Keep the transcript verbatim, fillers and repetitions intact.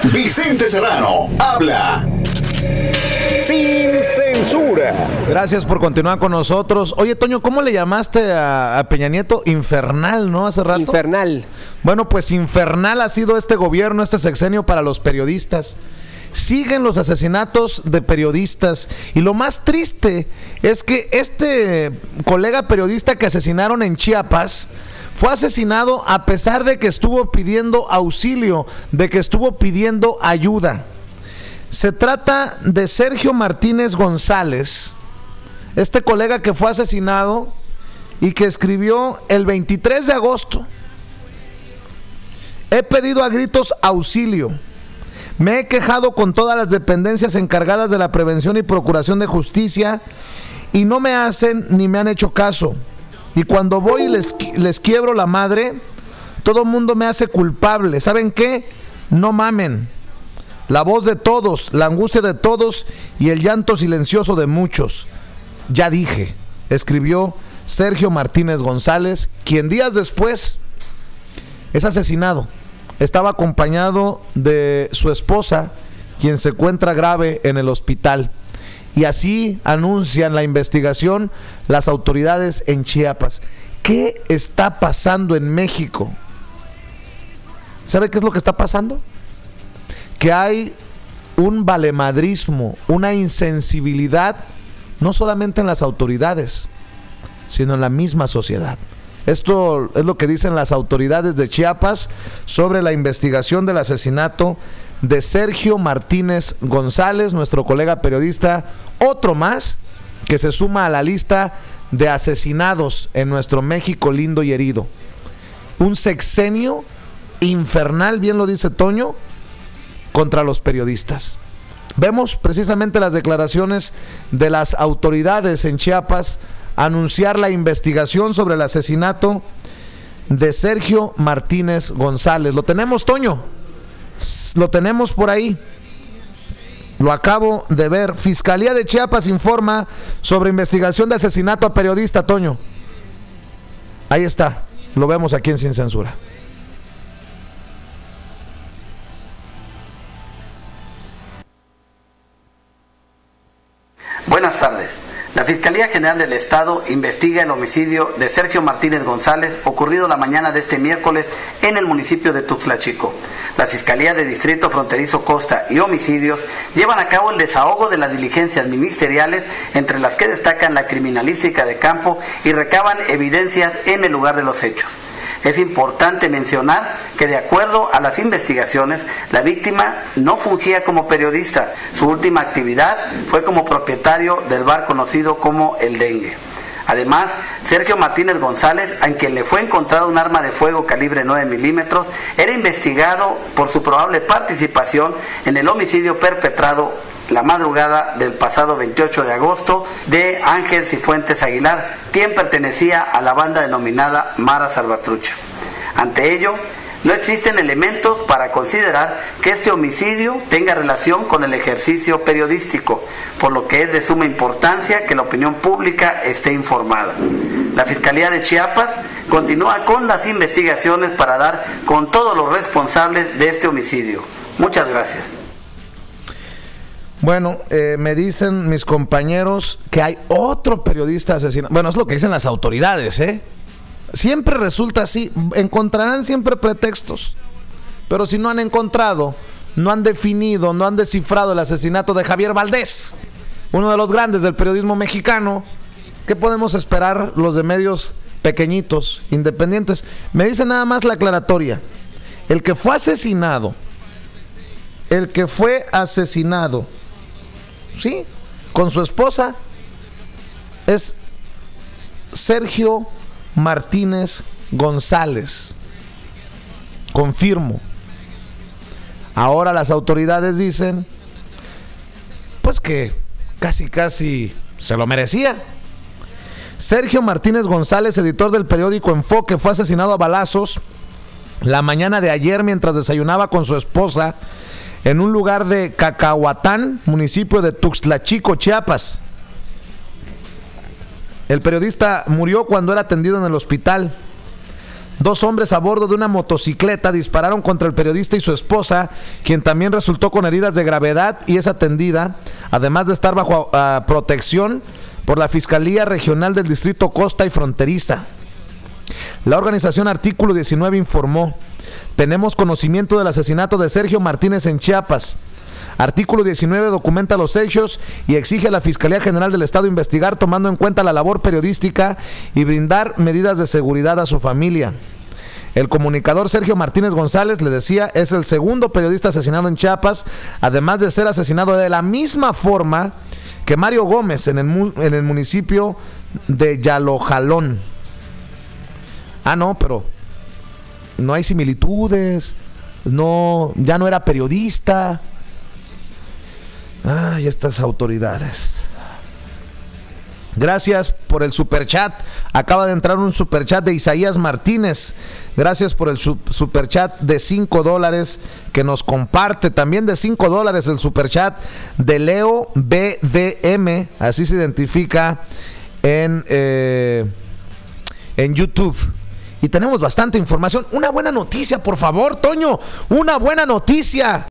Vicente Serrano habla sin censura. Gracias por continuar con nosotros. Oye, Toño, ¿cómo le llamaste a, a Peña Nieto? Infernal, ¿no? Hace rato. Infernal. Bueno, pues infernal ha sido este gobierno, este sexenio para los periodistas. Siguen los asesinatos de periodistas y lo más triste es que este colega periodista que asesinaron en Chiapas fue asesinado a pesar de que estuvo pidiendo auxilio, de que estuvo pidiendo ayuda. Se trata de Sergio Martínez González, este colega que fue asesinado y que escribió el veintitrés de agosto: he pedido a gritos auxilio. Me he quejado con todas las dependencias encargadas de la prevención y procuración de justicia y no me hacen ni me han hecho caso. Y cuando voy y les, les quiebro la madre, todo el mundo me hace culpable. ¿Saben qué? No mamen. La voz de todos, la angustia de todos y el llanto silencioso de muchos. Ya dije, escribió Sergio Martínez González, quien días después es asesinado. Estaba acompañado de su esposa, quien se encuentra grave en el hospital. Y así anuncian la investigación las autoridades en Chiapas. ¿Qué está pasando en México? ¿Sabe qué es lo que está pasando? Que hay un valemadrismo, una insensibilidad, no solamente en las autoridades, sino en la misma sociedad. Esto es lo que dicen las autoridades de Chiapas sobre la investigación del asesinato de Sergio Martínez González, nuestro colega periodista, otro más que se suma a la lista de asesinados en nuestro México lindo y herido. Un sexenio infernal, bien lo dice Toño, contra los periodistas. Vemos precisamente las declaraciones de las autoridades en Chiapas anunciar la investigación sobre el asesinato de Sergio Martínez González. ¿Lo tenemos, Toño? Lo tenemos por ahí. Lo acabo de ver. Fiscalía de Chiapas informa sobre investigación de asesinato a periodista, Toño. Ahí está. Lo vemos aquí en Sin Censura. Buenas tardes. La Fiscalía General del Estado investiga el homicidio de Sergio Martínez González ocurrido la mañana de este miércoles en el municipio de Tuxtla Chico. La Fiscalía de Distrito Fronterizo Costa y Homicidios llevan a cabo el desahogo de las diligencias ministeriales, entre las que destacan la criminalística de campo y recaban evidencias en el lugar de los hechos. Es importante mencionar que, de acuerdo a las investigaciones, la víctima no fungía como periodista. Su última actividad fue como propietario del bar conocido como El Dengue. Además, Sergio Martínez González, a quien le fue encontrado un arma de fuego calibre nueve milímetros, era investigado por su probable participación en el homicidio perpetrado la madrugada del pasado veintiocho de agosto de Ángel Cifuentes Aguilar, quien pertenecía a la banda denominada Mara Salvatrucha. Ante ello, no existen elementos para considerar que este homicidio tenga relación con el ejercicio periodístico, por lo que es de suma importancia que la opinión pública esté informada. La Fiscalía de Chiapas continúa con las investigaciones para dar con todos los responsables de este homicidio. Muchas gracias. Bueno, eh, me dicen mis compañeros que hay otro periodista asesinado. Bueno, es lo que dicen las autoridades, ¿eh? Siempre resulta así. Encontrarán siempre pretextos. Pero si no han encontrado, no han definido, no han descifrado el asesinato de Javier Valdés, uno de los grandes del periodismo mexicano, ¿qué podemos esperar los de medios pequeñitos, independientes? Me dicen nada más la aclaratoria. El que fue asesinado, el que fue asesinado, sí, con su esposa, es Sergio Martínez González. Confirmo. Ahora las autoridades dicen, pues que casi casi se lo merecía. Sergio Martínez González, editor del periódico Enfoque, fue asesinado a balazos la mañana de ayer mientras desayunaba con su esposa en un lugar de Cacahuatán, municipio de Tuxtla Chico, Chiapas. El periodista murió cuando era atendido en el hospital. Dos hombres a bordo de una motocicleta dispararon contra el periodista y su esposa, quien también resultó con heridas de gravedad y es atendida, además de estar bajo uh, protección por la Fiscalía Regional del Distrito Costa y Fronteriza. La organización Artículo diecinueve informó: tenemos conocimiento del asesinato de Sergio Martínez en Chiapas. Artículo diecinueve documenta los hechos y exige a la Fiscalía General del Estado investigar tomando en cuenta la labor periodística y brindar medidas de seguridad a su familia. El comunicador Sergio Martínez González, le decía, es el segundo periodista asesinado en Chiapas, además de ser asesinado de la misma forma que Mario Gómez en el, en el municipio de Yalojalón. Ah, no, pero no hay similitudes, no, ya no era periodista. Ay, estas autoridades. Gracias por el superchat. Acaba de entrar un superchat de Isaías Martínez. Gracias por el su superchat de cinco dólares que nos comparte. También de cinco dólares el superchat de Leo B D M. Así se identifica en, eh, en YouTube. Y tenemos bastante información. Una buena noticia, por favor, Toño. Una buena noticia.